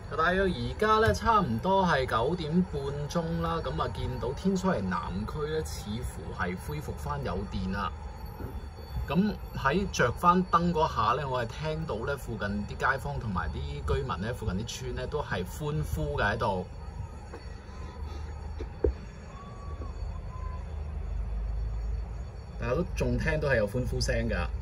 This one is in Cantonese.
大約而家咧差唔多係9點半鐘啦，咁啊見到天水圍南區咧似乎係恢復翻有電啦。咁喺着翻燈嗰下咧，我係聽到咧附近啲街坊同埋啲居民咧，附近啲村咧都係歡呼嘅喺度。大家都仲聽到係有歡呼聲㗎。